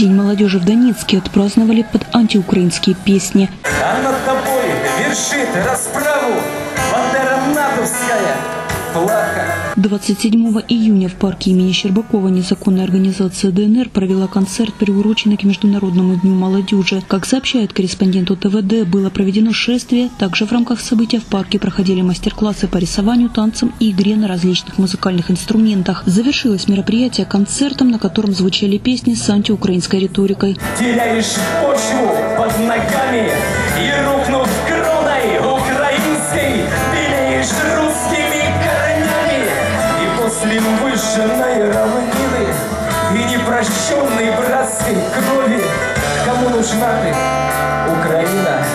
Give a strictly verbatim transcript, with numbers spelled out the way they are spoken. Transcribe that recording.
День молодежи в Донецке отпраздновали под антиукраинские песни. А над тобой вершит расправу бандера натовская плаха. двадцать седьмого июня в парке имени Щербакова незаконная организация ДНР провела концерт, приуроченный к Международному дню молодежи. Как сообщает корреспондент ОТВД, было проведено шествие. Также в рамках события в парке проходили мастер-классы по рисованию, танцам и игре на различных музыкальных инструментах. Завершилось мероприятие концертом, на котором звучали песни с антиукраинской риторикой. Теряешь почву под ногами и, рухнув кроной украинской, белеешь русскими коронями. И после выжженной равнины и непрощенной братской крови, кому нужна ты, Украина?